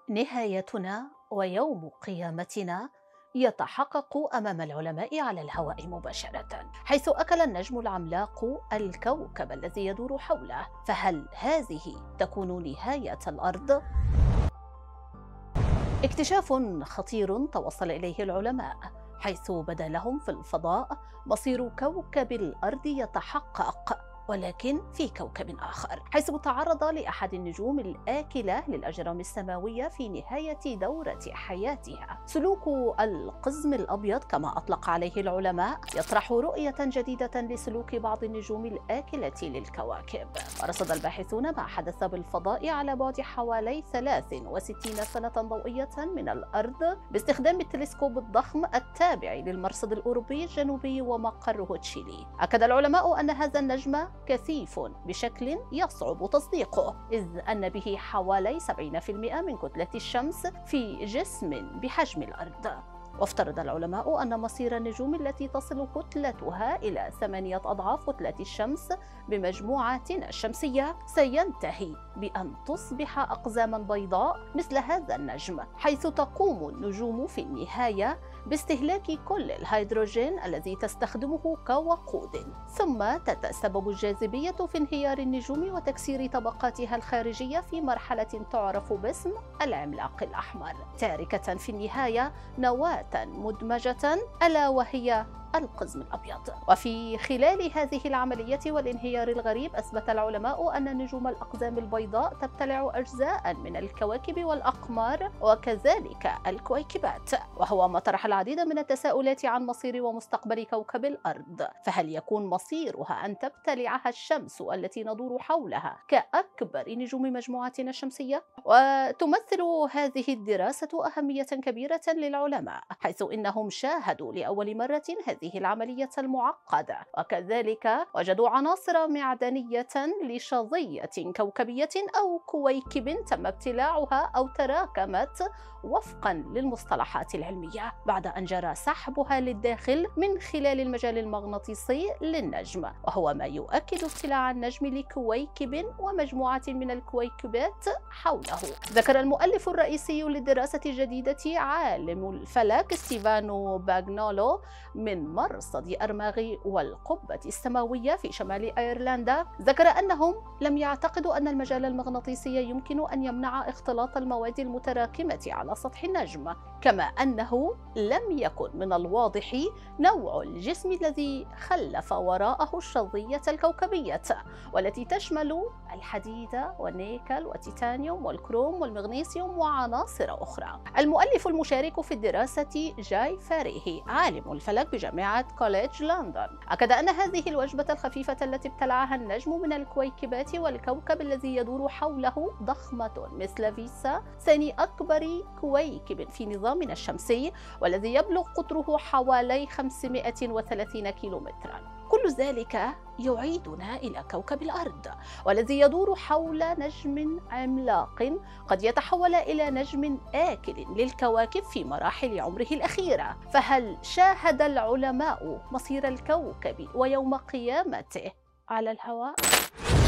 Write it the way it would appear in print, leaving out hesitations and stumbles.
نهايتنا ويوم قيامتنا يتحقق أمام العلماء على الهواء مباشرة، حيث أكل النجم العملاق الكوكب الذي يدور حوله. فهل هذه تكون نهاية الأرض؟ اكتشاف خطير توصل إليه العلماء، حيث بدا لهم في الفضاء مصير كوكب الأرض يتحقق، ولكن في كوكب آخر، حيث تعرض لأحد النجوم الآكلة للأجرام السماوية في نهاية دورة حياتها. سلوك القزم الأبيض كما أطلق عليه العلماء يطرح رؤية جديدة لسلوك بعض النجوم الآكلة للكواكب. ورصد الباحثون ما حدث بالفضاء على بعد حوالي 63 سنة ضوئية من الأرض باستخدام التلسكوب الضخم التابع للمرصد الأوروبي الجنوبي ومقره تشيلي. أكد العلماء أن هذا النجم كثيف بشكل يصعب تصديقه، إذ أن به حوالي 70% من كتلة الشمس في جسم بحجم الأرض. وافترض العلماء أن مصير النجوم التي تصل كتلتها إلى 8 أضعاف كتلة الشمس بمجموعتنا الشمسية سينتهي بأن تصبح أقزاما بيضاء مثل هذا النجم، حيث تقوم النجوم في النهاية باستهلاك كل الهيدروجين الذي تستخدمه كوقود، ثم تتسبب الجاذبية في انهيار النجوم وتكسير طبقاتها الخارجية في مرحلة تعرف باسم العملاق الأحمر، تاركة في النهاية نواة مدمجة ألا وهي القزم الأبيض. وفي خلال هذه العملية والانهيار الغريب أثبت العلماء أن نجوم الأقزام البيضاء تبتلع أجزاء من الكواكب والأقمار وكذلك الكويكبات، وهو ما طرح العديد من التساؤلات عن مصير ومستقبل كوكب الأرض. فهل يكون مصيرها أن تبتلعها الشمس التي ندور حولها كأكبر نجوم مجموعتنا الشمسية؟ وتمثل هذه الدراسة أهمية كبيرة للعلماء، حيث إنهم شاهدوا لأول مرة هذه العملية المعقدة، وكذلك وجدوا عناصر معدنية لشظية كوكبية أو كويكب تم ابتلاعها أو تراكمت وفقا للمصطلحات العلمية بعد أن جرى سحبها للداخل من خلال المجال المغناطيسي للنجم، وهو ما يؤكد ابتلاع النجم لكويكب ومجموعة من الكويكبات حوله. ذكر المؤلف الرئيسي للدراسة الجديدة عالم الفلك ستيفانو باغنولو من مرصد أرماغي والقبة السماوية في شمال أيرلندا، ذكر أنهم لم يعتقدوا أن المجال المغناطيسي يمكن أن يمنع اختلاط المواد المتراكمة على سطح النجم، كما أنه لم يكن من الواضح نوع الجسم الذي خلف وراءه الشظية الكوكبية، والتي تشمل الحديد والنيكل والتيتانيوم والكروم والمغنيسيوم وعناصر أخرى. المؤلف المشارك في الدراسة جاي فاريهي عالم الفلك بجامعة كوليدج لندن أكد أن هذه الوجبة الخفيفة التي ابتلعها النجم من الكويكبات والكوكب الذي يدور حوله ضخمة مثل فيسا، ثاني أكبر كويكب في نظامنا الشمسي، والذي يبلغ قطره حوالي 530 كيلومترا. كل ذلك يعيدنا إلى كوكب الأرض، والذي يدور حول نجم عملاق قد يتحول إلى نجم آكل للكواكب في مراحل عمره الأخيرة. فهل شاهد العلماء مصير الكوكب ويوم قيامته على الهواء؟